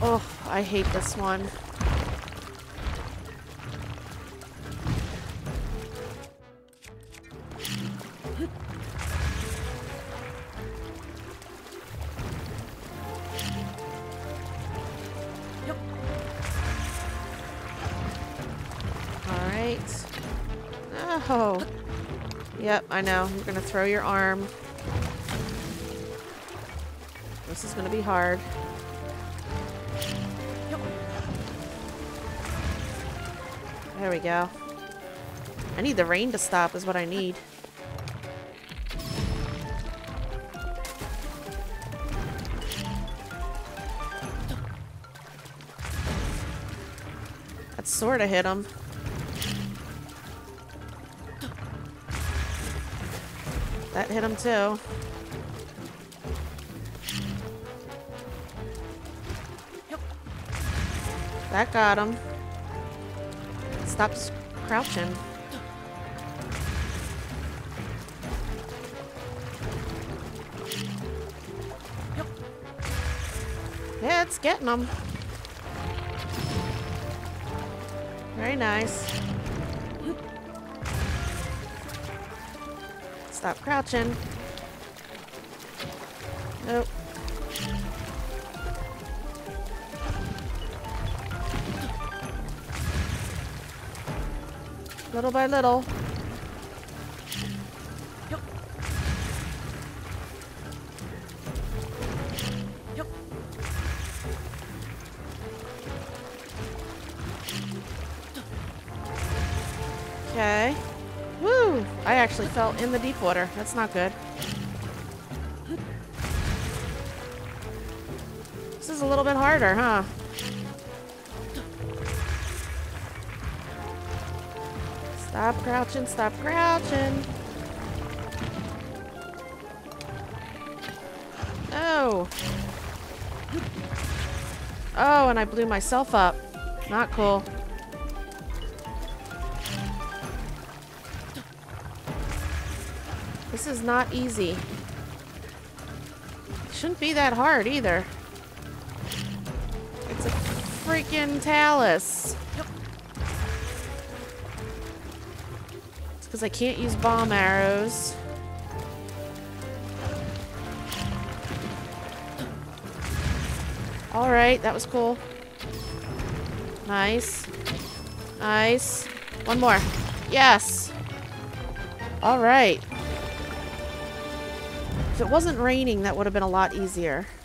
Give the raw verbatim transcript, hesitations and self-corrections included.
Oh, I hate this one. Alright. Oh. Yep, I know. You're gonna throw your arm. This is gonna be hard. There we go. I need the rain to stop is what I need. That sorta hit him. That hit him too. That got him. Stop crouching. Yeah, it's getting him. Very nice. Stop crouching. Nope. Little by little. Yep. Yep. Okay. Woo! I actually fell in the deep water. That's not good. This is a little bit harder, huh? Stop crouching, stop crouching. Oh. Oh, and I blew myself up. Not cool. This is not easy. Shouldn't be that hard either. It's a freaking Talus. Because I can't use bomb arrows. Alright, that was cool. Nice. Nice. One more. Yes! Alright. If it wasn't raining, that would have been a lot easier.